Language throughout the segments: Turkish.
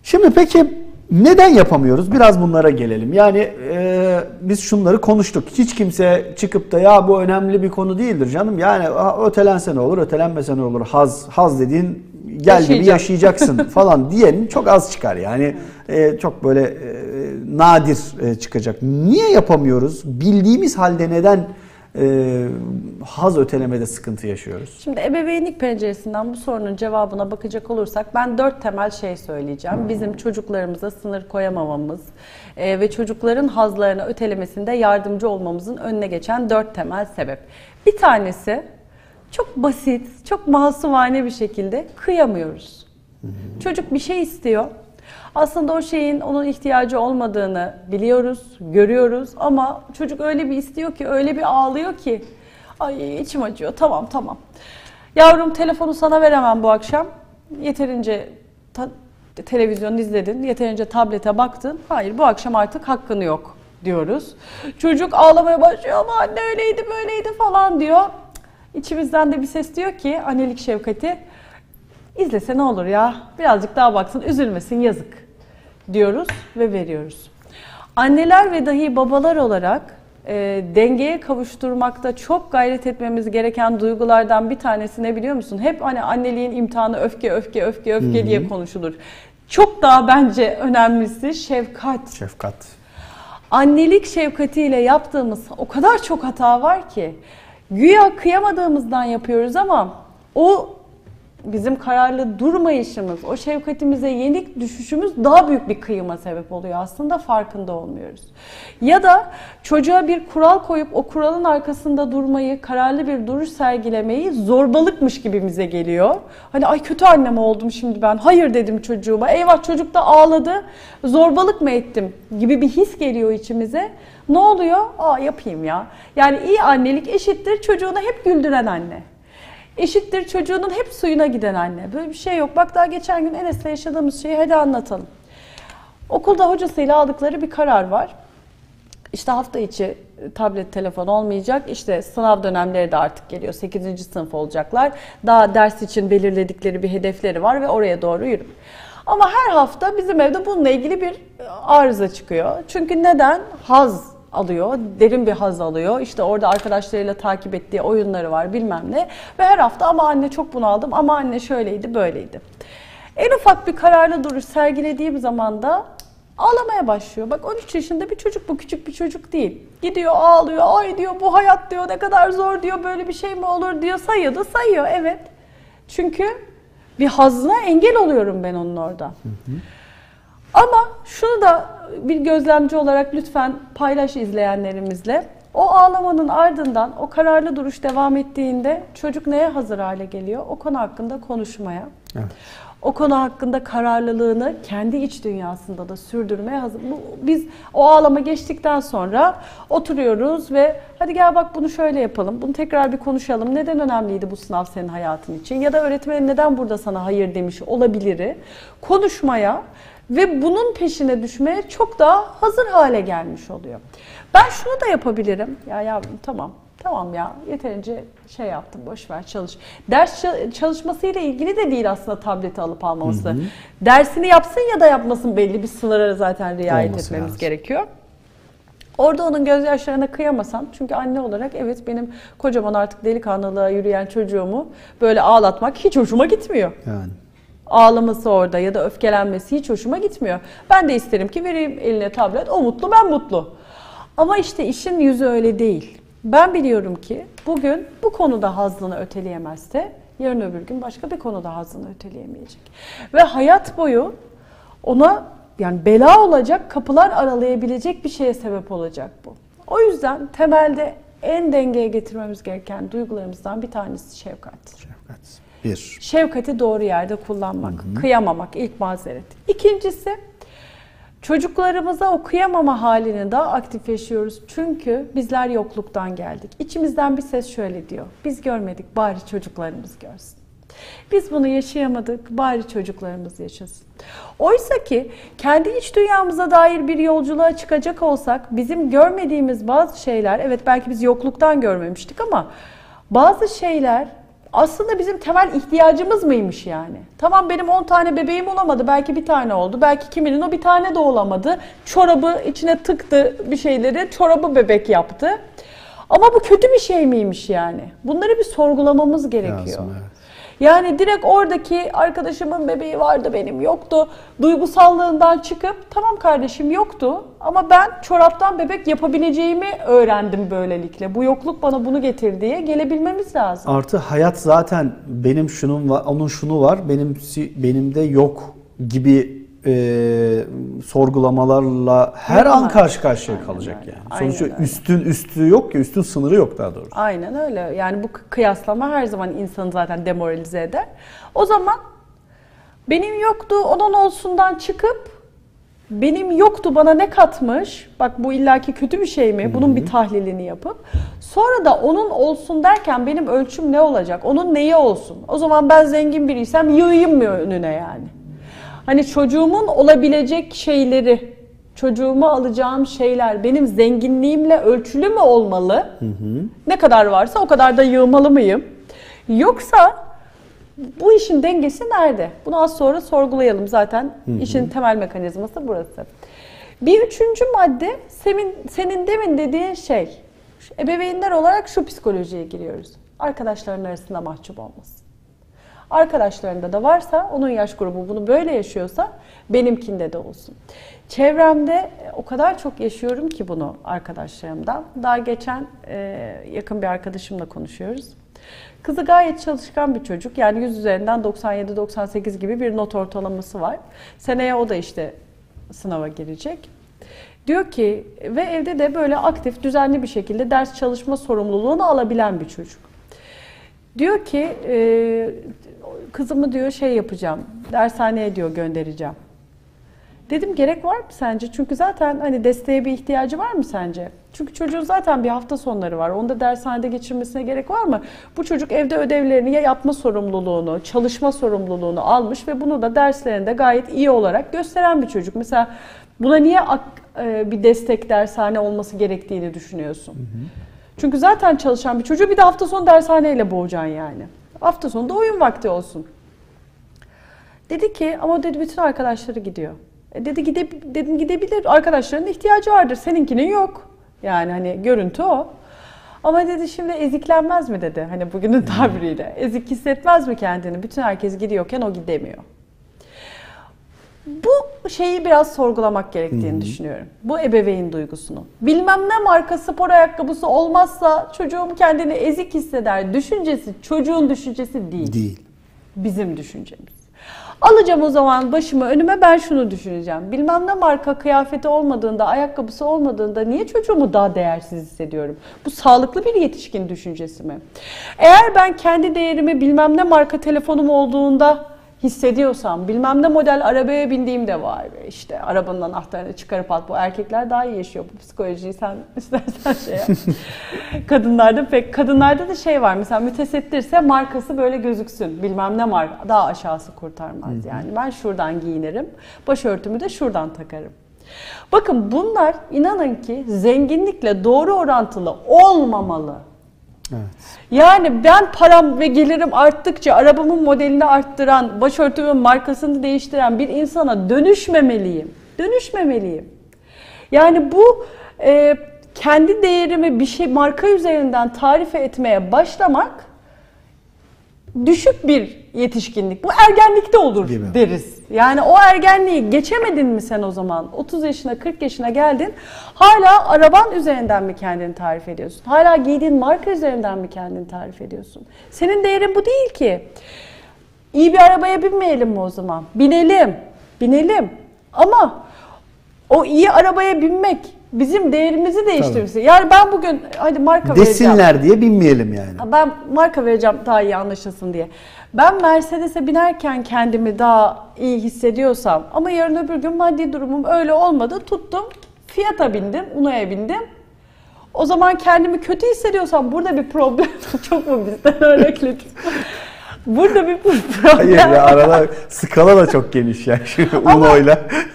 Şimdi peki neden yapamıyoruz? Biraz bunlara gelelim. Yani biz şunları konuştuk. Hiç kimse çıkıp da ya bu önemli bir konu değildir canım. Yani ötelense ne olur, ötelenmese ne olur? Haz dediğin gel gibi yaşayacaksın falan diyenin çok az çıkar. Yani çok böyle nadir çıkacak. Niye yapamıyoruz? Bildiğimiz halde neden haz ötelemede sıkıntı yaşıyoruz? Şimdi ebeveynlik penceresinden bu sorunun cevabına bakacak olursak ben 4 temel şey söyleyeceğim. Bizim çocuklarımıza sınır koyamamamız ve çocukların hazlarını ötelemesinde yardımcı olmamızın önüne geçen 4 temel sebep. Bir tanesi çok basit, çok masumane bir şekilde kıyamıyoruz. Çocuk bir şey istiyor. Aslında o şeyin onun ihtiyacı olmadığını biliyoruz, görüyoruz ama çocuk öyle bir istiyor ki, öyle bir ağlıyor ki ay içim acıyor, tamam. Yavrum telefonu sana veremem bu akşam. Yeterince televizyon izledin, yeterince tablete baktın. Hayır bu akşam artık hakkın yok diyoruz. Çocuk ağlamaya başlıyor ama anne öyleydi böyleydi falan diyor. İçimizden de bir ses diyor ki annelik şefkati. İzlese ne olur ya, birazcık daha baksın, üzülmesin, yazık diyoruz ve veriyoruz. Anneler ve dahi babalar olarak dengeye kavuşturmakta çok gayret etmemiz gereken duygulardan bir tanesi ne biliyor musun? Hep hani anneliğin imtihanı öfke diye konuşulur. Çok daha bence önemlisi şefkat. Şefkat. Annelik şefkatiyle yaptığımız o kadar çok hata var ki güya kıyamadığımızdan yapıyoruz ama o bizim kararlı durmayışımız, o şefkatimize yenik düşüşümüz daha büyük bir kıyıma sebep oluyor. Aslında farkında olmuyoruz. Ya da çocuğa bir kural koyup o kuralın arkasında durmayı, kararlı bir duruş sergilemeyi zorbalıkmış gibimize geliyor. Hani ay kötü annem oldum şimdi ben, hayır dedim çocuğuma, eyvah çocuk da ağladı, zorbalık mı ettim gibi bir his geliyor içimize. Ne oluyor? Yapayım ya. Yani iyi annelik eşittir çocuğunu hep güldüren anne. Eşittir çocuğunun hep suyuna giden anne. Böyle bir şey yok. Bak daha geçen gün Enes'le yaşadığımız şeyi hadi anlatalım. Okulda hocasıyla aldıkları bir karar var. İşte hafta içi tablet, telefon olmayacak. İşte sınav dönemleri de artık geliyor. 8. sınıf olacaklar. Daha ders için belirledikleri bir hedefleri var ve oraya doğru yürü. Ama her hafta bizim evde bununla ilgili bir arıza çıkıyor. Çünkü neden? Haz alıyor, derin bir haz alıyor. İşte orada arkadaşlarıyla takip ettiği oyunları var bilmem ne. Ve her hafta ama anne çok bunaldım, ama anne şöyleydi, böyleydi. En ufak bir kararlı duruş sergilediğim zaman da ağlamaya başlıyor. Bak 13 yaşında bir çocuk bu, küçük bir çocuk değil. Gidiyor ağlıyor, ay diyor bu hayat diyor ne kadar zor diyor, böyle bir şey mi olur diyor, sayıyor evet. Çünkü bir hazına engel oluyorum ben onun orada. Ama şunu da bir gözlemci olarak lütfen paylaş izleyenlerimizle. O ağlamanın ardından o kararlı duruş devam ettiğinde çocuk neye hazır hale geliyor? O konu hakkında konuşmaya. Evet. O konu hakkında kararlılığını kendi iç dünyasında da sürdürmeye hazır. Biz o ağlama geçtikten sonra oturuyoruz ve hadi gel bak bunu şöyle yapalım, bunu tekrar bir konuşalım. Neden önemliydi bu sınav senin hayatın için? Ya da öğretmenin neden burada sana hayır demiş olabilir? Konuşmaya ve bunun peşine düşmeye çok daha hazır hale gelmiş oluyor. Ben şunu da yapabilirim. Ya yavrum tamam ya yeterince şey yaptım, boş ver çalış. Ders çalışmasıyla ilgili de değil aslında tableti alıp almaması. Dersini yapsın ya da yapmasın belli bir sınırlara zaten riayet etmemiz gerekiyor. Orada onun gözyaşlarına kıyamasam, çünkü anne olarak evet benim kocaman artık delikanlılığa yürüyen çocuğumu böyle ağlatmak hiç hoşuma gitmiyor. Yani. Ağlaması orada ya da öfkelenmesi hiç hoşuma gitmiyor. Ben de isterim ki vereyim eline tablet, o mutlu ben mutlu. Ama işte işin yüzü öyle değil. Ben biliyorum ki bugün bu konuda hazzını öteleyemezse yarın öbür gün başka bir konuda hazzını öteleyemeyecek. Ve hayat boyu ona yani bela olacak, kapılar aralayabilecek bir şeye sebep olacak bu. O yüzden temelde en dengeye getirmemiz gereken duygularımızdan bir tanesi şefkat. Bir. Şefkati doğru yerde kullanmak, kıyamamak ilk mazeret. İkincisi, çocuklarımıza o kıyamama halini daha aktif yaşıyoruz. Çünkü bizler yokluktan geldik. İçimizden bir ses şöyle diyor: biz görmedik, bari çocuklarımız görsün. Biz bunu yaşayamadık, bari çocuklarımız yaşasın. Oysa ki kendi iç dünyamıza dair bir yolculuğa çıkacak olsak bizim görmediğimiz bazı şeyler, evet belki biz yokluktan görmemiştik ama bazı şeyler aslında bizim temel ihtiyacımız mıymış yani? Tamam, benim 10 tane bebeğim olamadı. Belki bir tane oldu. Belki kiminin o bir tane de olamadı. Çorabı içine tıktı bir şeyleri. Çorabı bebek yaptı. Ama bu kötü bir şey miymiş yani? Bunları bir sorgulamamız gerekiyor. Lazım, evet. Yani direkt oradaki arkadaşımın bebeği vardı, benim yoktu duygusallığından çıkıp tamam kardeşim yoktu ama ben çoraptan bebek yapabileceğimi öğrendim böylelikle. Bu yokluk bana bunu getir diye gelebilmemiz lazım. Artı hayat zaten benim şunun var, onun şunu var, benim de yok gibi sorgulamalarla her an karşı karşıya kalacak öyle. yani. Aynen Sonuçta öyle. üstün üstü yok ki, üstün sınırı yok daha doğrusu. Aynen öyle. Yani bu kıyaslama her zaman insanı zaten demoralize eder. O zaman benim yoktu, onun olsundan çıkıp benim yoktu bana ne katmış? Bak bu illaki kötü bir şey mi? Bunun bir tahlilini yapıp sonra da onun olsun derken benim ölçüm ne olacak? Onun neyi olsun? O zaman ben zengin biriysem yığayım mı önüne yani? Hani çocuğumun olabilecek şeyleri, çocuğuma alacağım şeyler benim zenginliğimle ölçülü mü olmalı? Ne kadar varsa o kadar da yığmalı mıyım? Yoksa bu işin dengesi nerede? Bunu az sonra sorgulayalım zaten. İşin temel mekanizması burası. Bir üçüncü madde senin demin dediğin şey. Ebeveynler olarak şu psikolojiye giriyoruz. Arkadaşların arasında mahcup olmasın. Arkadaşlarında da varsa, onun yaş grubu bunu böyle yaşıyorsa benimkinde de olsun. Çevremde o kadar çok yaşıyorum ki bunu arkadaşlarımdan. Daha geçen yakın bir arkadaşımla konuşuyoruz. Kızı gayet çalışkan bir çocuk. Yani 100 üzerinden 97-98 gibi bir not ortalaması var. Seneye o da işte sınava girecek. Diyor ki ve evde de böyle aktif, düzenli bir şekilde ders çalışma sorumluluğunu alabilen bir çocuk. Diyor ki kızımı diyor şey yapacağım, dershaneye diyor göndereceğim. Dedim gerek var mı sence? Çünkü zaten hani desteğe bir ihtiyacı var mı sence? Çünkü çocuğun zaten bir hafta sonları var. Onu da dershanede geçirmesine gerek var mı? Bu çocuk evde ödevlerini ya yapma sorumluluğunu, çalışma sorumluluğunu almış ve bunu da derslerinde gayet iyi olarak gösteren bir çocuk. Mesela buna niye bir destek dershane olması gerektiğini düşünüyorsun? Çünkü zaten çalışan bir çocuğu bir de hafta sonu dershaneyle boğacaksın yani. Hafta sonu da oyun vakti olsun. Dedi ki ama dedi bütün arkadaşları gidiyor. Dedim gidebilir, arkadaşlarının ihtiyacı vardır, seninkinin yok. Yani hani görüntü o. Ama dedi şimdi eziklenmez mi dedi, hani bugünün tabiriyle. Ezik hissetmez mi kendini? Bütün herkes gidiyorken o gidemiyor. Bu şeyi biraz sorgulamak gerektiğini düşünüyorum. Bu ebeveyn duygusunu. Bilmem ne marka spor ayakkabısı olmazsa çocuğum kendini ezik hisseder düşüncesi çocuğun düşüncesi değil. Değil. Bizim düşüncemiz. Alacağım o zaman başımı önüme, ben şunu düşüneceğim. Bilmem ne marka kıyafeti olmadığında, ayakkabısı olmadığında niye çocuğumu daha değersiz hissediyorum? Bu sağlıklı bir yetişkin düşüncesi mi? Eğer ben kendi değerimi bilmem ne marka telefonum olduğunda hissediyorsam, bilmem ne model arabaya bindiğimde var işte arabanın anahtarını çıkarıp at. Bu erkekler daha iyi yaşıyor bu psikolojiyi, sen istersen şey yap. Kadınlarda da şey var mesela, mütesettirse markası böyle gözüksün. Bilmem ne marka, daha aşağısı kurtarmaz yani. Ben şuradan giyinirim, başörtümü de şuradan takarım. Bakın bunlar inanın ki zenginlikle doğru orantılı olmamalı. Evet. Yani ben param ve gelirim arttıkça arabamın modelini arttıran, başörtümün markasını değiştiren bir insana dönüşmemeliyim. Dönüşmemeliyim. Yani bu kendi değerimi bir şey marka üzerinden tarife etmeye başlamak düşük bir yetişkinlik. Bu ergenlikte olur deriz. Yani o ergenliği geçemedin mi sen o zaman? 30 yaşına 40 yaşına geldin. Hala araban üzerinden mi kendini tarif ediyorsun? Hala giydiğin marka üzerinden mi kendini tarif ediyorsun? Senin değerin bu değil ki. İyi bir arabaya binmeyelim mi o zaman? Binelim. Binelim. Ama o iyi arabaya binmek bizim değerimizi değiştirmesi. Yani ben bugün hadi marka vereceğim. Desinler diye binmeyelim yani. Ben marka vereceğim daha iyi anlaşılsın diye. Ben Mercedes'e binerken kendimi daha iyi hissediyorsam ama yarın öbür gün maddi durumum öyle olmadı. Tuttum Fiat'a bindim, Uno'ya bindim. O zaman kendimi kötü hissediyorsam burada bir problem. Çok mu bizden örnekledim? Burada bir problem. Hayır ya, arada skala da çok geniş yani. Uno'yla.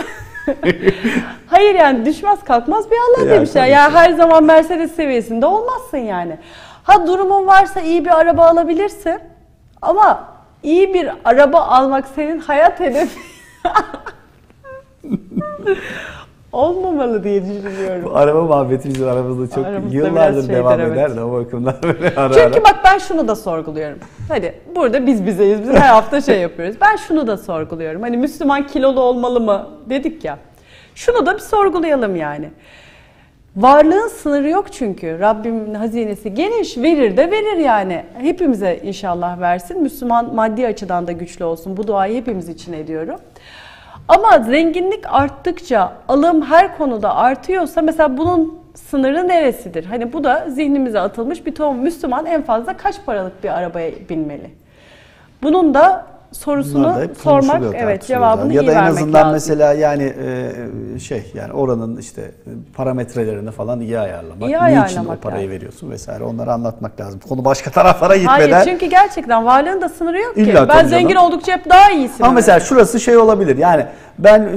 Hayır yani düşmez kalkmaz bir Allah demişler. Yani her zaman Mercedes seviyesinde olmazsın yani. Ha durumun varsa iyi bir araba alabilirsin. Ama iyi bir araba almak senin hayat hedefin olmamalı diye düşünüyorum. Bu araba muhabbeti bizim aramızda çok Aramızda yıllardır biraz devam şeydir, eder de o bakımdan böyle ara Çünkü bak ben şunu da sorguluyorum. Hadi burada biz bizeyiz. Biz her hafta şey yapıyoruz. Ben şunu da sorguluyorum. Hani Müslüman kilolu olmalı mı dedik ya. Şunu da bir sorgulayalım yani. Varlığın sınırı yok çünkü. Rabbimin hazinesi geniş, verir de verir yani. Hepimize inşallah versin. Müslüman maddi açıdan da güçlü olsun. Bu duayı hepimiz için ediyorum. Ama zenginlik arttıkça alım her konuda artıyorsa mesela bunun sınırı neresidir? Hani bu da zihnimize atılmış bir tohum. Müslüman en fazla kaç paralık bir arabaya binmeli? Bunun da sorusunu sormak, evet, cevabını ya iyi da en vermek azından lazım. mesela yani yani oranın işte parametrelerini falan iyi ayarlamak. İyi Niçin ayarlamak o parayı lazım. veriyorsun vesaire onları anlatmak lazım. Konu başka taraflara gitmeden. Hayır çünkü gerçekten varlığın da sınırı yok ki. İlla Ben tabii zengin canım. oldukça hep daha iyisi. Ama mesela şurası şey olabilir. Yani ben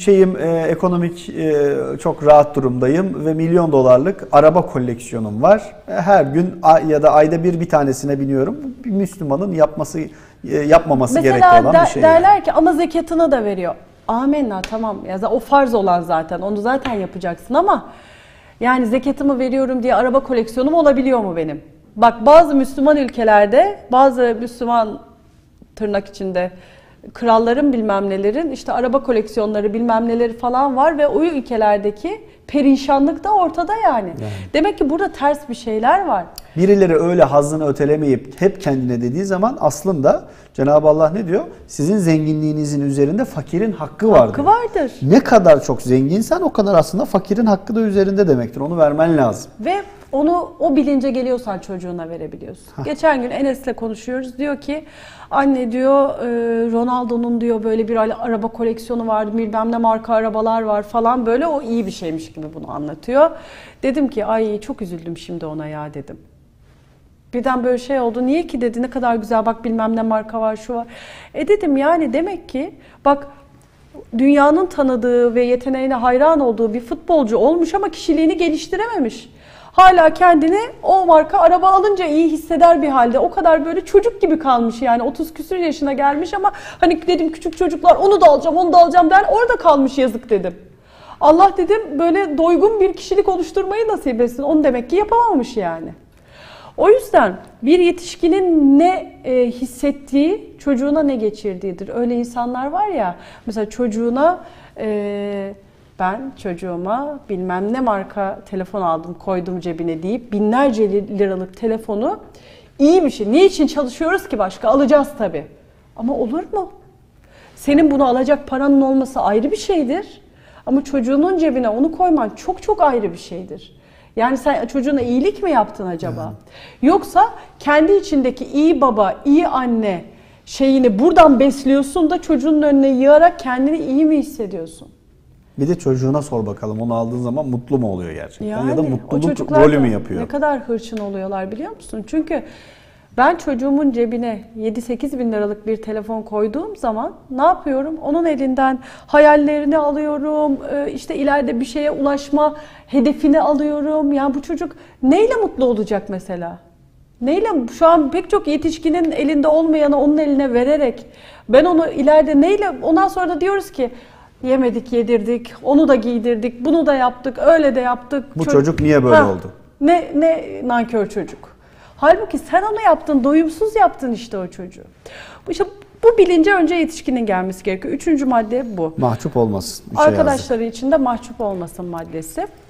ekonomik çok rahat durumdayım ve milyon dolarlık araba koleksiyonum var. Her gün ya da ayda bir tanesine biniyorum. Bir Müslümanın yapmaması gerekli olan bir şey. Derler yani. ki ama zekatını da veriyor. Amenna tamam ya o farz olan zaten onu zaten yapacaksın ama yani zekatımı veriyorum diye araba koleksiyonum olabiliyor mu benim? Bak bazı Müslüman ülkelerde bazı Müslüman tırnak içinde kralların bilmem nelerin işte araba koleksiyonları bilmem neleri falan var ve o ülkelerdeki perişanlık da ortada yani. Demek ki burada ters bir şeyler var. Birileri öyle hazzını ötelemeyip hep kendine dediği zaman aslında Cenab-ı Allah ne diyor? Sizin zenginliğinizin üzerinde fakirin hakkı vardır. Hakkı vardır. Ne kadar çok zenginsen o kadar aslında fakirin hakkı da üzerinde demektir. Onu vermen lazım. Ve onu o bilince geliyorsan çocuğuna verebiliyorsun. Geçen gün Enes'le konuşuyoruz. Diyor ki anne diyor Ronaldo'nun diyor böyle bir araba koleksiyonu vardı. Bilmem ne marka arabalar var falan böyle o iyi bir şeymiş gibi bunu anlatıyor. Dedim ki ay çok üzüldüm şimdi ona ya dedim. Birden böyle şey oldu. Niye ki dedi ne kadar güzel bak bilmem ne marka var şu var. Dedim yani demek ki bak dünyanın tanıdığı ve yeteneğine hayran olduğu bir futbolcu olmuş ama kişiliğini geliştirememiş. Hala kendini o marka araba alınca iyi hisseder bir halde. O kadar böyle çocuk gibi kalmış yani 30 küsur yaşına gelmiş ama hani dedim küçük çocuklar onu da alacağım onu da alacağım der orada kalmış yazık dedim. Allah dedim böyle doygun bir kişilik oluşturmayı nasip etsin. Onu demek ki yapamamış yani. O yüzden bir yetişkinin ne hissettiği çocuğuna ne geçirdiğidir. Öyle insanlar var ya mesela çocuğuna ben çocuğuma bilmem ne marka telefon aldım koydum cebine deyip binlerce liralık telefonu iyi bir şey. Niçin çalışıyoruz ki başka? Alacağız tabii. Ama olur mu? Senin bunu alacak paranın olması ayrı bir şeydir. Ama çocuğunun cebine onu koyman çok çok ayrı bir şeydir. Yani sen çocuğuna iyilik mi yaptın acaba? Yoksa kendi içindeki iyi baba, iyi anne şeyini buradan besliyorsun da çocuğun önüne yığarak kendini iyi mi hissediyorsun? Bir de çocuğuna sor bakalım onu aldığın zaman mutlu mu oluyor gerçekten Yani, ya da o mutluluk çocuklar rolü da mü yapıyor? Ne kadar hırçın oluyorlar biliyor musun? Çünkü ben çocuğumun cebine 7-8 bin liralık bir telefon koyduğum zaman ne yapıyorum? Onun elinden hayallerini alıyorum, işte ileride bir şeye ulaşma hedefini alıyorum. Yani bu çocuk neyle mutlu olacak mesela? Neyle? Şu an pek çok yetişkinin elinde olmayanı onun eline vererek ben onu ileride neyle? Ondan sonra da diyoruz ki yemedik, yedirdik, onu da giydirdik, bunu da yaptık, öyle de yaptık. Bu çocuk niye böyle oldu? Ne nankör çocuk. Halbuki sen onu yaptın, doyumsuz yaptın işte o çocuğu. İşte bu bilince önce yetişkinin gelmesi gerekiyor. Üçüncü madde bu. Mahcup olmasın. Arkadaşları için de mahcup olmasın maddesi.